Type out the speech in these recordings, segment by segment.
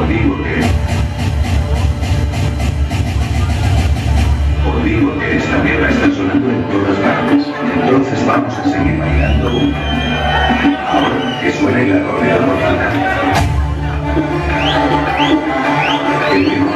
Os digo que esta mierda está sonando en todas partes. Entonces vamos a seguir bailando. Ahora que suene la rodea mortal. El ritmo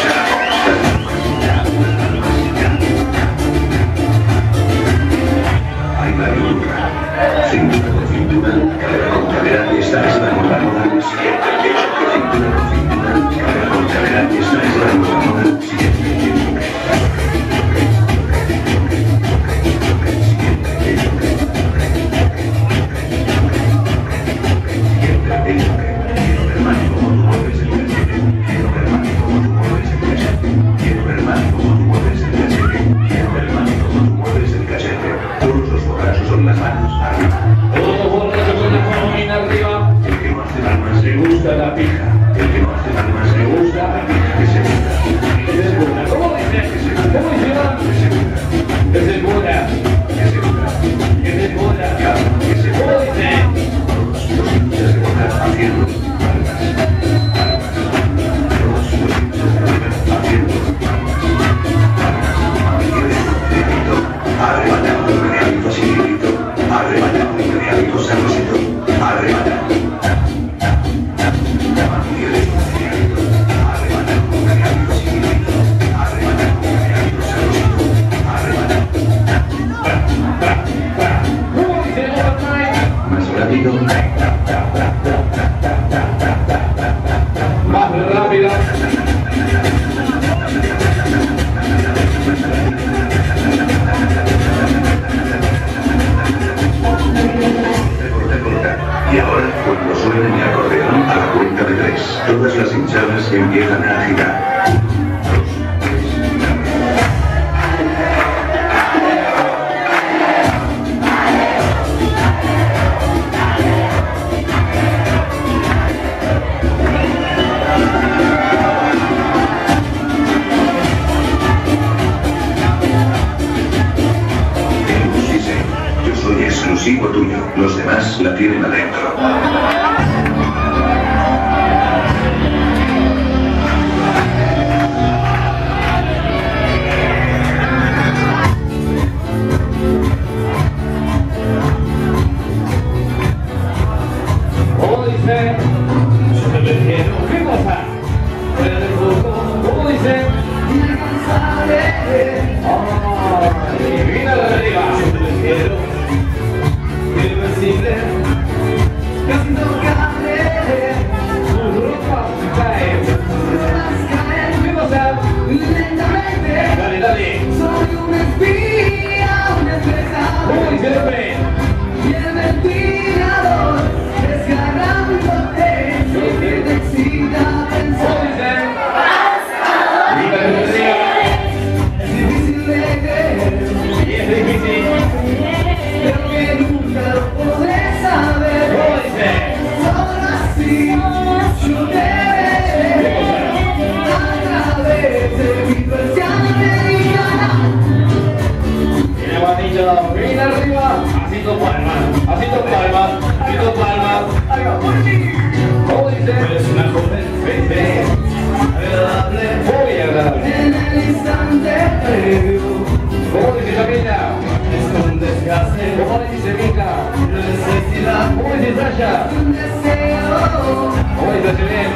hay la locura. Cintura con cintura, cadera con cadera, esta es la moda moda siguiente. Cintura con cintura, cadera con cadera, esta es la moda moda siguiente. La pija, el que no hace palmas le gusta la pija que se gusta. Esa es buena. ¿Cómo dice? Que se gusta. ¿Cómo dice? Que se gusta. Esa es buena. Que se gusta. Que se gusta. Que se gusta. ¿Cómo dice? Todos los hinchas de Boca haciendo palmas. Palmas. Todos los hinchas de Boca haciendo palmas. Palmas. Grito. Arrebatado un realito sin grito. Arrebatado un realito sabrosito. Arrebatado. Más rápido. Y ahora, cuando suene mi acordeón a la cuenta de 3, todas las hinchadas empiezan a agitar. Exclusivo tuyo, los demás la tienen adentro. ¿Cómo dice? Yo te prefiero. ¿Qué cosa? ¿Cómo dice? Mira arriba. Yo te prefiero. Irresistible, casi intocable, su ropa cae, ¿qué pasa? Lentamente, dale, dale. Soy un espía, un empleado. ¿Cómo dice el hombre? Y el ventilador, desgarrándote, lo que te excita pensar. ¿Cómo dice? Es difícil de creer, y es difícil. Pero que nunca lo podré saber. ¿Cómo dice? Solo así yo te veré a través de mi persiana americana. Tiene guanillo, bien arriba. Haciendo palmas, haciendo palmas, haciendo palmas. ¿Cómo dice? Eres una joven feliz, agradable, muy agradable. En el instante previo. ¿Cómo dice Camila? Es un desgaste. ¿Cómo dice Mica? Necesidad. ¿Cómo dice Sasha? Un deseo. ¿Cómo dice Selén?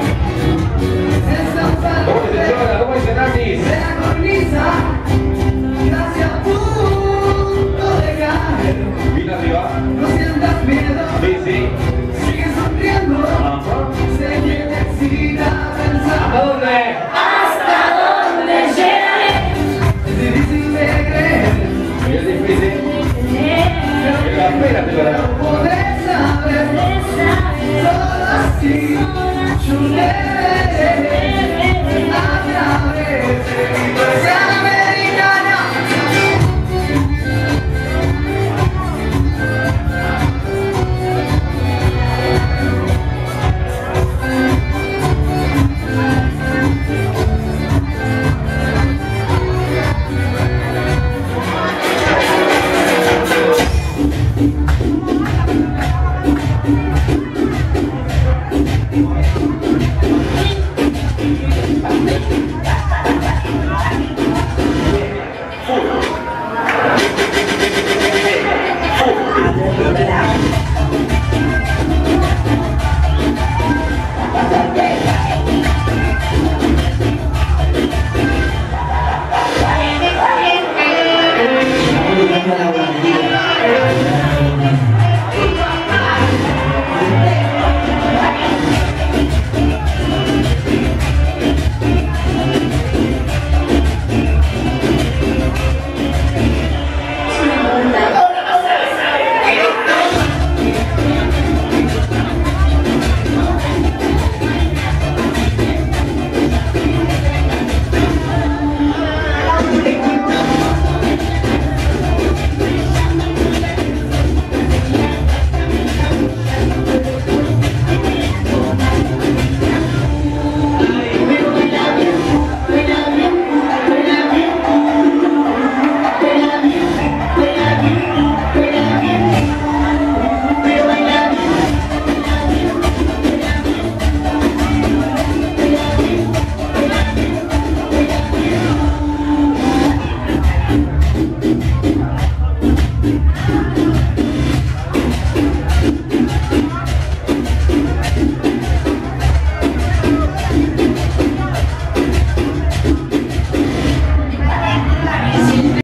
¿Cómo dice Chola? ¿Cómo dice Nandis? Se agoniza, casi a punto de caer. Bien arriba. No sientas miedo. Sí, sí. Sigue sonriendo. Ajá. Sé que te excita pensar. ¿Hasta dónde? Hasta dónde llegaré. Es difícil de creer. Y es difícil. Pero espérate, ¿verdad? No podré saber. Solo así yo te veré a través de mi persiana.